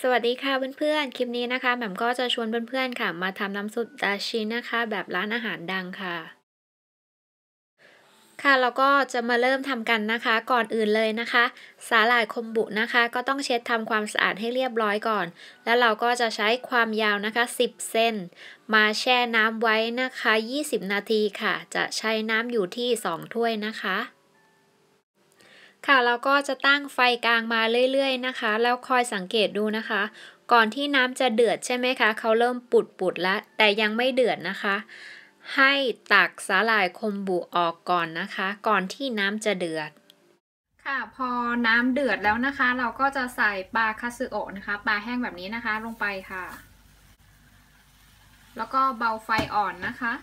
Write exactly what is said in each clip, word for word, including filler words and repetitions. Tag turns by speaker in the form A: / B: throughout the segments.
A: สวัสดีค่ะเพื่อนๆคลิปนี้นะคะแหม่มก็จะชวนเพื่อนๆค่ะมาทำน้ำซุปดาชินะคะแบบร้านอาหารดังค่ะค่ะเราก็จะมาเริ่มทำกันนะคะก่อนอื่นเลยนะคะสาหร่ายคอมบุนะคะก็ต้องเช็ดทำความสะอาดให้เรียบร้อยก่อนแล้วเราก็จะใช้ความยาวนะคะสิบเซนมาแช่น้ำไว้นะคะยี่สิบนาทีค่ะจะใช้น้ำอยู่ที่สองถ้วยนะคะค่ะเราก็จะตั้งไฟกลางมาเรื่อยๆนะคะแล้วคอยสังเกตดูนะคะก่อนที่น้ำจะเดือดใช่ไหมคะเขาเริ่มปุดๆแล้วแต่ยังไม่เดือดนะคะให้ตักสาหร่ายคอมบุออกก่อนนะคะก่อนที่น้ำจะเดือดค่ะพอน้ำเดือดแล้วนะคะเราก็จะใส่ปลาคาสึโอะนะคะปลาแห้งแบบนี้นะคะลงไปค่ะแล้วก็เบาไฟอ่อนนะคะ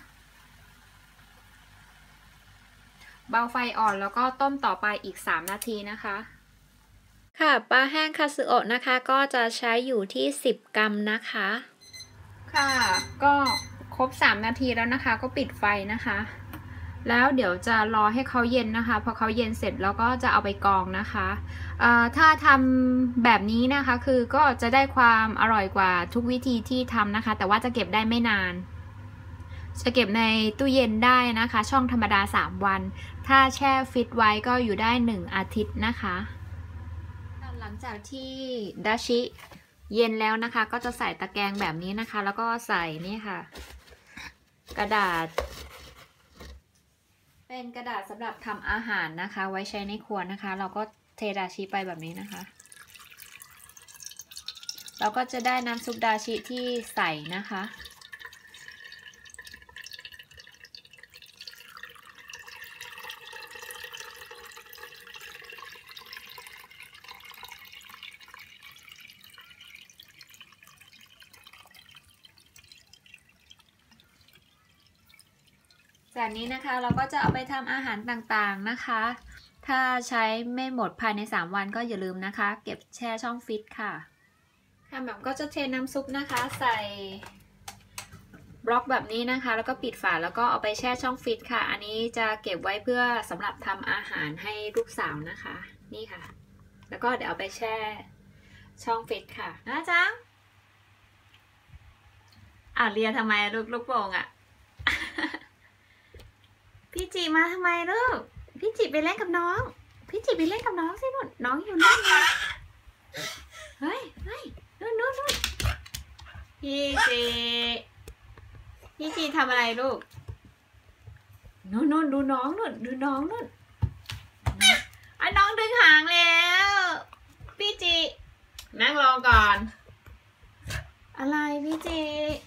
A: เบาไฟอ่อนแล้วก็ต้มต่อไปอีกสามนาทีนะคะค่ะปลาแห้งคาสึโอะนะคะก็จะใช้อยู่ที่สิบกรัมนะคะค่ะก็ครบสามนาทีแล้วนะคะก็ปิดไฟนะคะแล้วเดี๋ยวจะรอให้เขาเย็นนะคะพอเขาเย็นเสร็จแล้วก็จะเอาไปกรองนะคะเอ่อถ้าทำแบบนี้นะคะคือก็จะได้ความอร่อยกว่าทุกวิธีที่ทำนะคะแต่ว่าจะเก็บได้ไม่นานจะเก็บในตู้เย็นได้นะคะช่องธรรมดาสามวันถ้าแช่ฟิตไว้ก็อยู่ได้หนึ่งอาทิตย์นะคะหลังจากที่ดาชิเย็นแล้วนะคะก็จะใส่ตะแกรงแบบนี้นะคะแล้วก็ใส่นี่ค่ะกระดาษเป็นกระดาษสำหรับทำอาหารนะคะไว้ใช้ในครัวนะคะเราก็เทดาชิไปแบบนี้นะคะเราก็จะได้น้ำซุปดาชิที่ใสนะคะจากนี้นะคะเราก็จะเอาไปทำอาหารต่างๆนะคะถ้าใช้ไม่หมดภายในสามวันก็อย่าลืมนะคะเก็บแช่ช่องฟิตค่ะค่ะแบบก็จะเทน้ำซุปนะคะใส่บล็อกแบบนี้นะคะแล้วก็ปิดฝาแล้วก็เอาไปแช่ช่องฟิตค่ะอันนี้จะเก็บไว้เพื่อสำหรับทำอาหารให้ลูกสาวนะคะนี่ค่ะแล้วก็เดี๋ยวเอาไปแช่ช่องฟิตค่ะนะจ๊ะอ่ะเรียนทำไมลูกลูกโป่งอ่ะ พี่จีมาทำไมลูกพี่จีไปเล่นกับน้องพี่จีไปเล่นกับน้องสินุ่นน้องอยู่นู่นไงเฮ้ยเฮ้ยนู่นนู่นนู่นพี่จีพี่จีทำอะไรลูกนู่นนู่นดูน้องนู่นดูน้องนู่นไอ้น้องดึงหางแล้วพี่จีนั่งรอก่อนอะไรพี่จี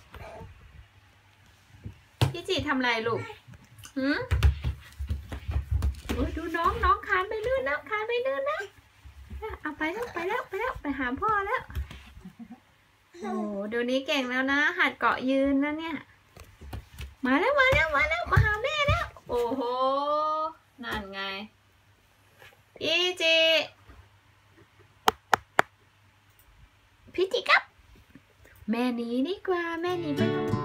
A: พี่จีทำอะไรลูกหืมโอ้ยดูน้องน้องคานไปลื่นแล้วคานไปลื่นแล้วเอาไปแล้วไปแล้วไปแล้วไปหาพ่อแล้วโอ้เดี๋ยวนี้เก่งแล้วนะหัดเกาะยืนนะเนี่ยมาแล้วมาแล้วมาแล้วมาหาแม่แล้วโอ้โหนั่นไงพี่จีพี่จีครับแม่หนีดีกว่าแม่หนีไป